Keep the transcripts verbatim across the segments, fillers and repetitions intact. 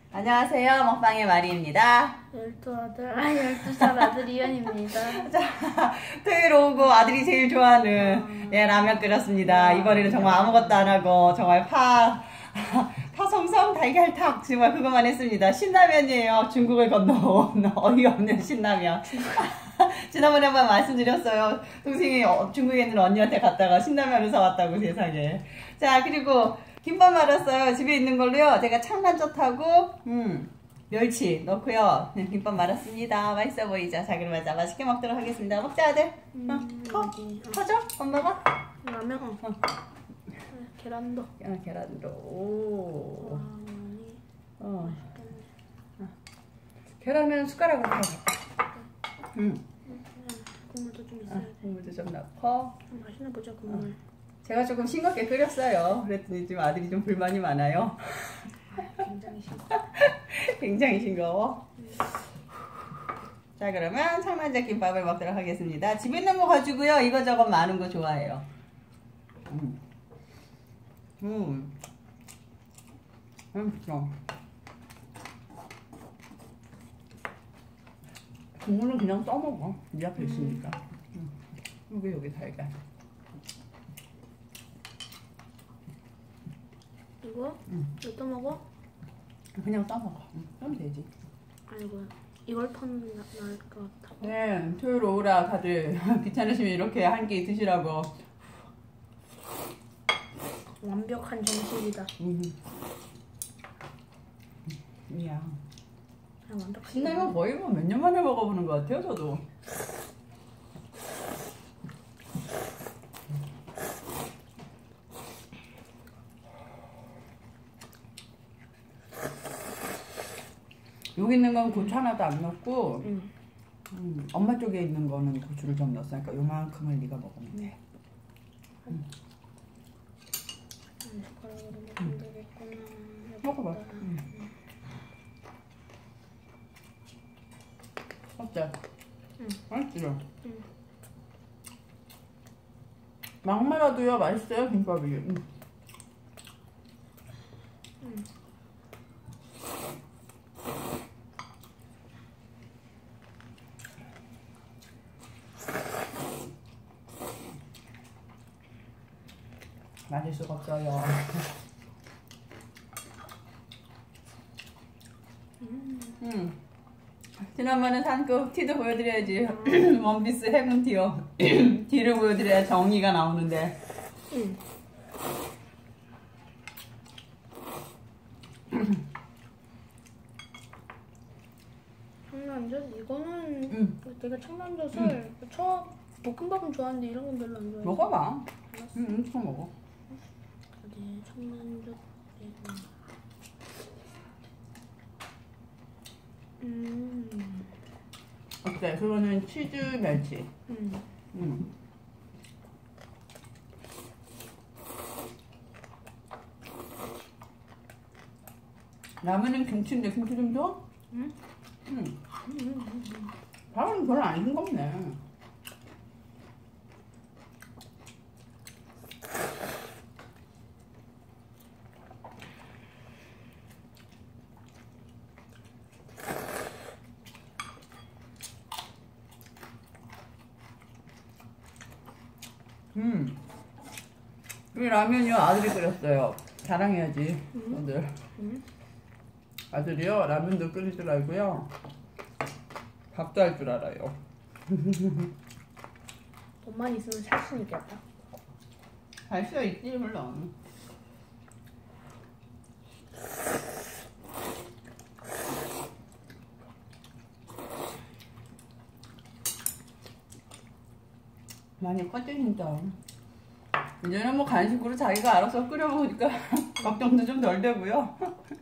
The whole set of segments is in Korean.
안녕하세요. 먹방의 마리입니다. 열두 아들, 아, 열두 살 아들 이현입니다. 자, 토요일 오고 아들이 제일 좋아하는 음. 예, 라면 끓였습니다. 이번에는 정말 아무것도 안 하고 정말 파, 파송성 달걀탕 정말 그것만 했습니다. 신라면이에요. 중국을 건너온 어이없는 신라면. 지난번에 한번 말씀드렸어요. 동생이 중국에 있는 언니한테 갔다가 신라면을 사왔다고 세상에. 자, 그리고 김밥 말았어요. 집에 있는 걸로요. 제가 창란젓하고 음, 멸치 넣고요. 네, 김밥 말았습니다. 맛있어 보이죠? 자, 그러면 자 맛있게 먹도록 하겠습니다. 먹자 아들. 음, 어? 어? 터져? 엄마가? 라면. 어. 어. 계란도. 아, 계란도. 오. 와, 어. 어. 계란은 숟가락으로 넣어. 음. 국물도 좀 있어야 돼. 아, 국물도 좀 넣고. 맛있나 보자 국물. 어. 제가 조금 싱겁게 끓였어요. 그랬더니 지금 아들이 좀 불만이 많아요. 굉장히 싱거워. 굉장히 싱거워. 음. 자, 그러면 창란젓 김밥을 먹도록 하겠습니다. 집에 있는 거 가지고요. 이거저거 많은 거 좋아해요. 음. 음. 맛있어. 국물은 그냥 써먹어. 네 앞에 있으니까. 음. 여기, 여기 달걀. 이거? 응. 이거 또 먹어? 그냥 싸먹어. 응. 그럼 되지. 아이고, 이걸 터는 나을 것 같아. 네, 토요일 오후라 다들 귀찮으시면 이렇게 한 끼 드시라고. 완벽한 정식이다. 음. 이야. 아, 완벽한. 신라면 거의 뭐 몇 년 만에 먹어보는 것 같아요, 저도. 여기 있는 건 고추 하나도 안 넣고 음. 음, 엄마 쪽에 있는 거는 고추를 좀 넣었어. 그러니까 요만큼을 네가 먹으면 돼. 음. 음, 숟가락으로 먹으면 되겠구나. 먹어봐. 음. 어때? 응. 맛있죠? 응. 막말아도요 맛있어요 김밥이. 음. 응. 맞을 수가 없어요. 음. 음. 지난번에 산 그 티도 보여드려야지. 음. 원피스 해군 티요. 티를 보여드려야 정의가 나오는데. 음. 청란젓? 이거는 음. 내가 청란젓을 음. 처음 볶음밥은 좋아하는데 이런 건 별로 안 좋아해. 먹어봐. 응, 엄청 먹어. 어디 청란젓. 음. 어때? 그거는 치즈 멸치. 음. 음. 라면은 김치인데 김치 좀 줘? 응? 응. 밥은 별로 안 싱겁네. 음. 이 라면이요 아들이 끓였어요. 자랑해야지. 음. 오늘. 음. 아들이요 라면도 끓일 줄 알고요. 밥도 할 줄 알아요. 돈만 있으면 살 수 있겠다. 할 수 있지 물론. 많이 커져 진짜. 이제는 뭐 간식으로 자기가 알아서 끓여 먹으니까 걱정도 좀 덜 되고요.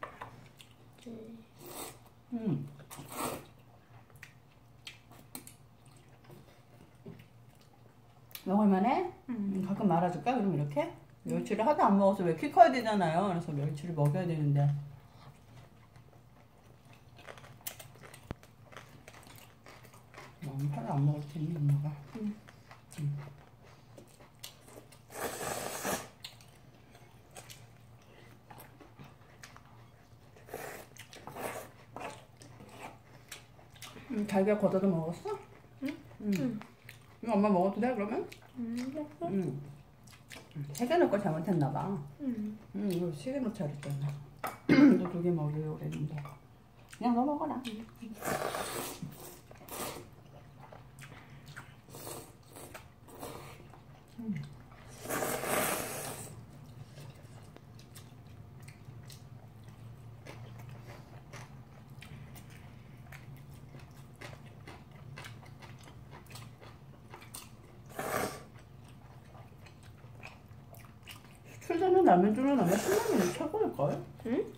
음. 먹을만해? 음. 가끔 말아줄까? 그럼 이렇게? 멸치를 하도 안 먹어서 왜 키 커야 되잖아요. 그래서 멸치를 먹여야 되는데. 너무 팔을 안 먹을 테니 엄마가. 음. 음. 음, 달걀 걷어도 먹었어? 응? 응. 응. 이거 엄마 먹어도 돼 그러면? 음, 먹어. 응. 세 개 넣을 걸 잘못했나봐. 음. 응, 이거 세 개 넣자 그랬잖아. 너 두 개 먹으려고 그랬는데. 그냥 너 먹어라. 음. 출전은 라면 주는 아마 신라면이 최고일걸? 응?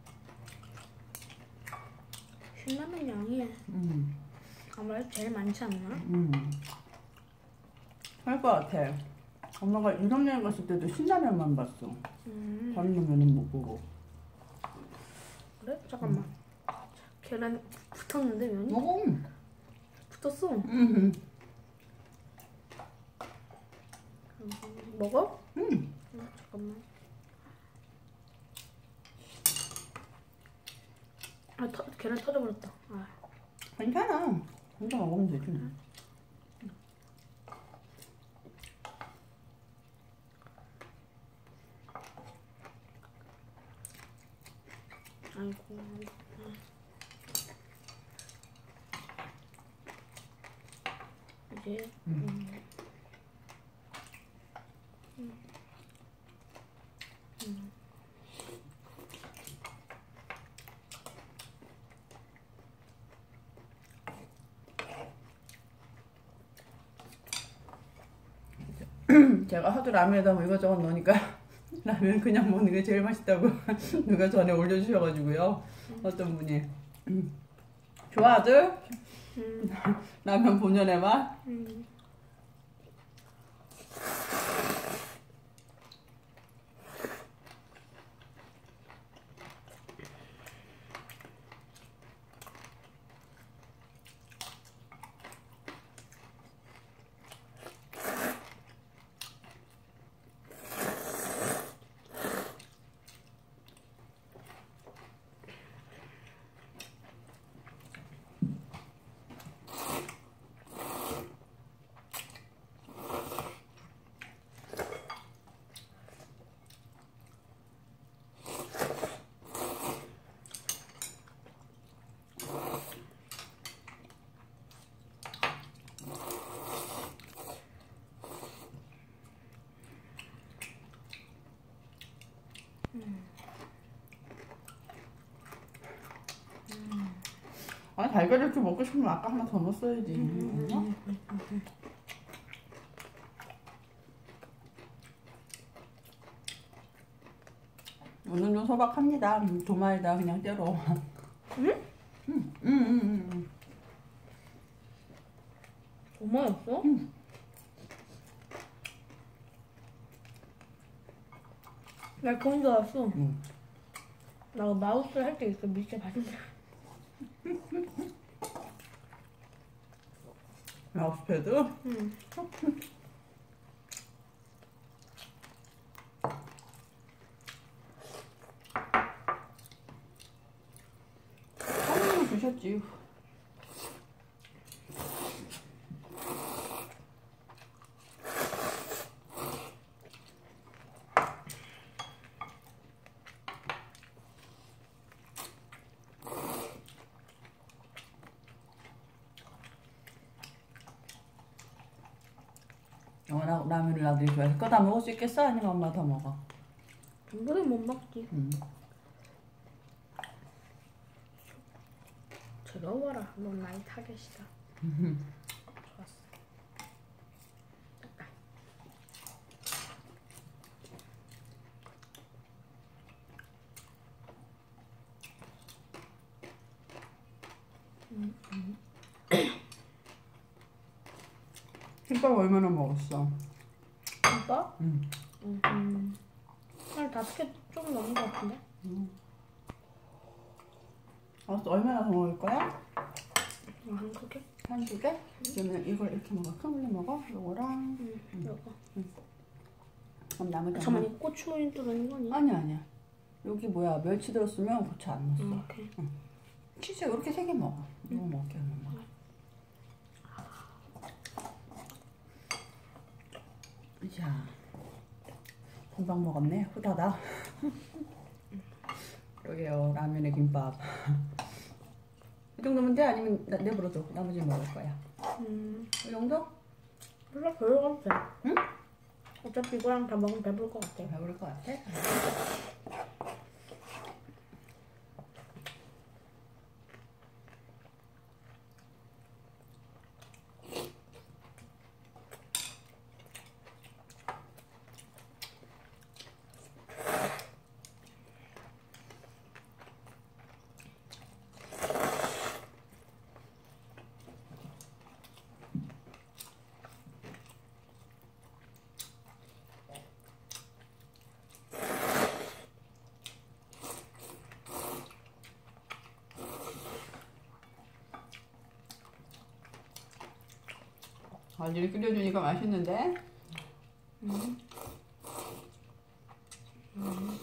신라면 양이 응. 아무래도 제일 많지 않나? 응. 할 것 같아. 엄마가 유럽 여행 갔을 때도 신라면만 봤어. 음. 다른 라면은 못 보고. 그래? 잠깐만. 계란 붙었는데 면이? 먹어. 붙었어. 응. 먹어? 응. 응, 잠깐만. 아, 터, 계란 터져버렸다. 아. 괜찮아. 혼자 먹으면 되지. 아이고. 이제. 음. 음. 음. 음. 제가 하도 라면에다 뭐 이것저것 넣으니까 라면 그냥 먹는 게 제일 맛있다고 누가 전에 올려주셔가지고요. 어떤 분이 음. 좋아 아들? 음. 라면 본연의 맛? 음. 아니 달걀 이렇게 먹고 싶으면 아까 하나 더 넣었어야지. 음. 어? 오늘 좀 소박합니다. 도마에다 그냥 때려. 응? 응, 응, 응, 응. 도마였어? 응. 나 그런 줄 알았어. 응. 나 마우스 할 때 있어. 밑에 봤는데. 마우스패드? 응. 사모님 주셨지. 워낙 라면을 나도 좋아해서 그거 다 먹을 수 있겠어? 아니면 엄마 더 먹어? 전부는 못 먹지. 응. 즐거워라. 넌 나의 타겟이다. 좋았어. 됐다. 음, 음. 김밥 얼마나 먹었어? 김밥? 응. 음. 음. 한 다섯 개 좀 넘은 것 같은데? 응. 알았어, 얼마나 더 먹을 거야? 어, 한 크게? 한 두 개? 그러면 이걸 이렇게 먹어. 큰 걸로 먹어. 요거랑. 응, 응. 이거. 응. 그럼 나머지. 잠깐만, 이거 고추 들어있는 거니? 아니야, 아니야. 여기 뭐야, 멸치 들었으면 고추 안 넣었어. 응, 오케이. 치즈 이렇게 세 개 먹어. 이거 먹게 하면 먹어. 자, 금방 먹었네. 후다다. 그러게요. 라면에 김밥. 이 정도면 돼? 아니면 나- 내버려둬. 나머지 먹을 거야. 음, 이 정도? 몰라, 별로 돼. 응? 어차피 이거랑 다 먹으면 배부를 것 같아. 배부를 것 같아? 아직 끓여주니까 맛있는데? 음. 음.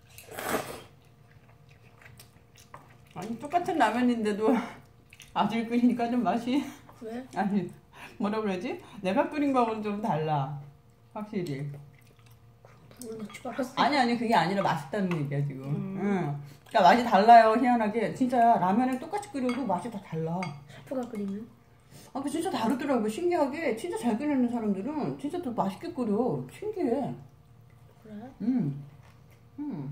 아니 똑같은 라면인데도 아직 끓이니까 좀 맛이 왜? 아니 뭐라 그러지? 내가 끓인 거하고는 좀 달라 확실히. 불을 넣지 말았어. 아니 아니 그게 아니라 맛있다는 얘기야 지금. 음. 응. 그러니까 맛이 달라요 희한하게. 진짜 라면을 똑같이 끓여도 맛이 다 달라. 셰프가 끓이면? 아, 그 진짜 다르더라고. 신기하게 진짜 잘 끓이는 사람들은 진짜 더 맛있게 끓여. 신기해. 그래? 음. 음.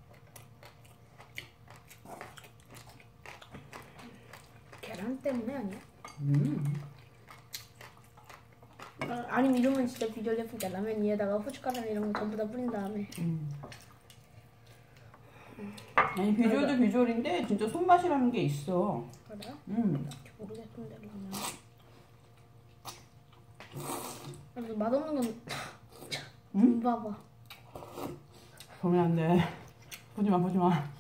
계란 때문에 아니야? 음. 아, 아니면 이러면 진짜 비주얼 예쁘게 라면 위에다가 후춧가루 이런 거 전부 다 뿌린 다음에. 음. 아니 비주얼도 비주얼인데 진짜 손맛이라는 게 있어. 그래? 음. 딱히 모르겠던데 그러면. 그래도 맛없는 건 응? 봐봐. 보면 안 돼. 보지 마, 보지 마.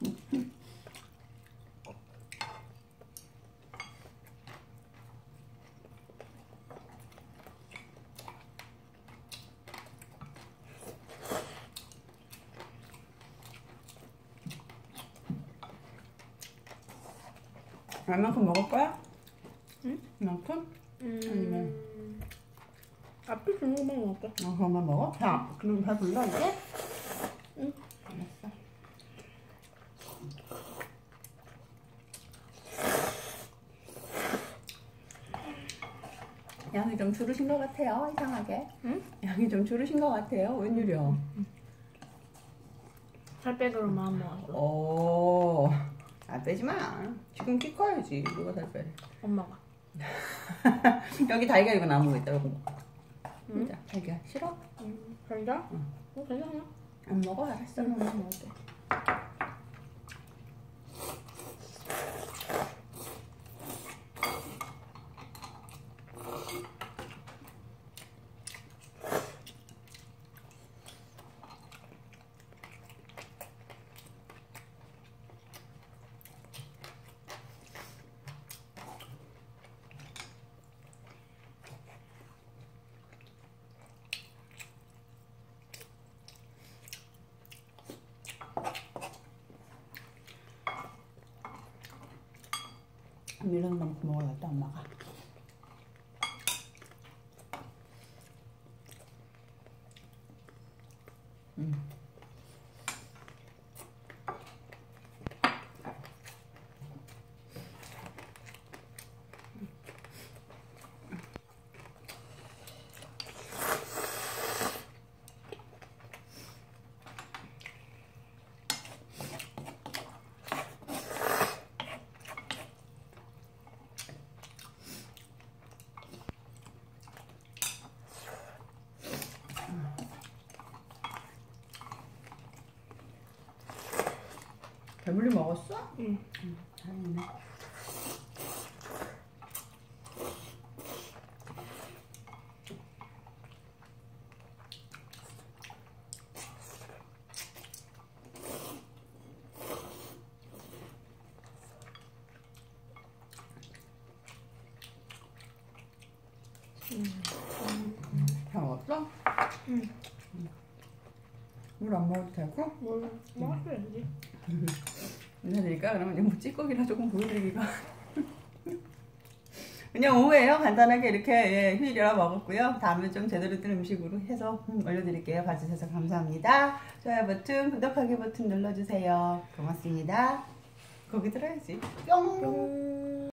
얼만큼 먹을 거야? 응? 이만큼? 음. 앞에 주는 것만 먹을게. 어, 그것만 먹어? 자, 그럼 잘 불러 이제? 응. 알았어. 양이 좀 줄으신 것 같아요, 이상하게. 응? 양이 좀 줄으신 것 같아요, 웬일이야? 살 빼기로 마음 먹었어. 오, 안 빼지 마. 지금 키 커야지. 누가 살 빼? 엄마가. 여기 달걀 이거 나무가 있다, 이거 먹어. 응? 자, 달걀 싫어? 음, 괜찮아? 응. 어, 괜찮아. 안 먹어? 알았어, 엄마 먹을게. 밀어서 넣고 먹어야겠다, 엄마가. 음. 배불리 먹었어? 응. 응, 다행이네. 다 먹었어? 응. 물 안 먹어도 되고? 뭘 먹었어야지. 인사드릴까? 그러면 이거 뭐 찌꺼기라 조금 보여드리기가 그냥 오후에요. 간단하게 이렇게 예, 휴일이라 먹었고요. 다음에 좀 제대로 된 음식으로 해서 음, 올려드릴게요. 봐주셔서 감사합니다. 좋아요 버튼, 구독하기 버튼 눌러주세요. 고맙습니다. 거기 들어야지. 뿅. 뿅.